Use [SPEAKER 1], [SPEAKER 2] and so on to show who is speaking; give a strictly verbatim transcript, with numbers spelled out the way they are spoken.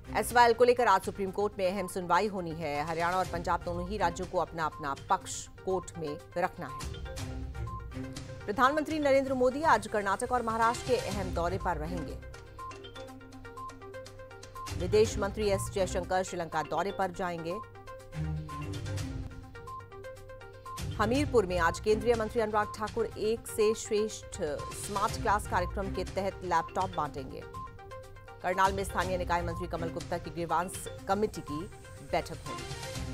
[SPEAKER 1] SYL को लेकर आज सुप्रीम कोर्ट में अहम सुनवाई होनी है। हरियाणा और पंजाब दोनों ही राज्यों को अपना अपना पक्ष कोर्ट में रखना है। प्रधानमंत्री नरेंद्र मोदी आज कर्नाटक और महाराष्ट्र के अहम दौरे पर रहेंगे। विदेश मंत्री एस जयशंकर श्रीलंका दौरे पर जाएंगे। हमीरपुर में आज केंद्रीय मंत्री अनुराग ठाकुर एक से श्रेष्ठ स्मार्ट क्लास कार्यक्रम के तहत लैपटॉप बांटेंगे। करनाल में स्थानीय निकाय मंत्री कमल गुप्ता की ग्रीवांस कमेटी की बैठक होगी।